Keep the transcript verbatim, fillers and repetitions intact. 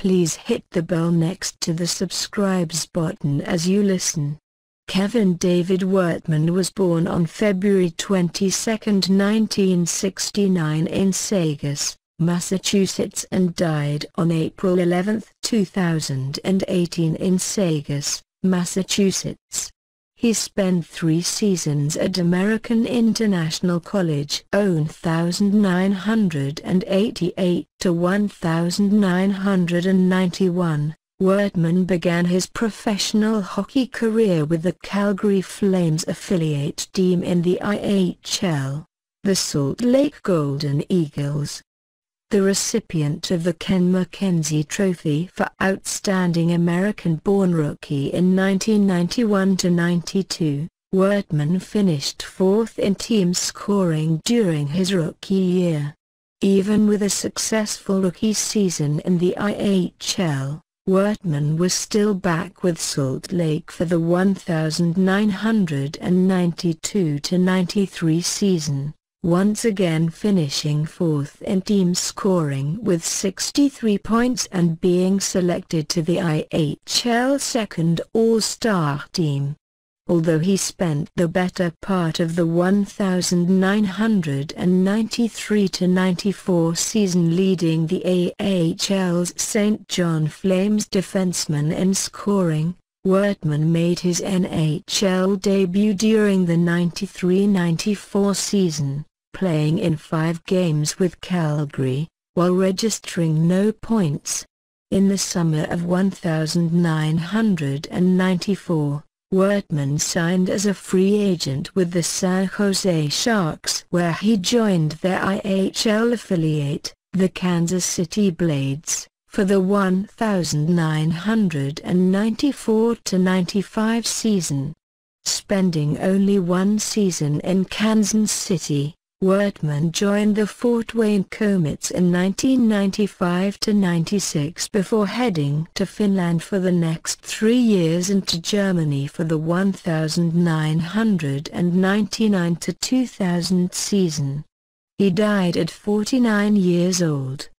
Please hit the bell next to the subscribes button as you listen. Kevin David Wortman was born on February twenty-second, nineteen sixty-nine in Saugus, Massachusetts and died on April eleventh, two thousand eighteen in Saugus, Massachusetts. He spent three seasons at American International College one thousand nine hundred eighty-eight to one thousand nine hundred ninety-one. Wortman began his professional hockey career with the Calgary Flames affiliate team in the I H L, the Salt Lake Golden Eagles. The recipient of the Ken McKenzie Trophy for Outstanding American-born Rookie in nineteen ninety-one to ninety-two, Wortman finished fourth in team scoring during his rookie year. Even with a successful rookie season in the I H L, Wortman was still back with Salt Lake for the nineteen ninety-two to ninety-three season, once again finishing fourth in team scoring with sixty-three points and being selected to the I H L Second All-Star Team. Although he spent the better part of the nineteen ninety-three to ninety-four season leading the A H L's Saint John Flames defensemen in scoring, Wortman made his N H L debut during the ninety-three ninety-four season, playing in five games with Calgary, while registering no points. In the summer of nineteen ninety-four, Wortman signed as a free agent with the San Jose Sharks, where he joined their I H L affiliate, the Kansas City Blades, for the nineteen ninety-four to ninety-five season. Spending only one season in Kansas City, Wortman joined the Fort Wayne Komets in nineteen ninety-five to ninety-six before heading to Finland for the next three years and to Germany for the nineteen ninety-nine to two thousand season. He died at forty-nine years old.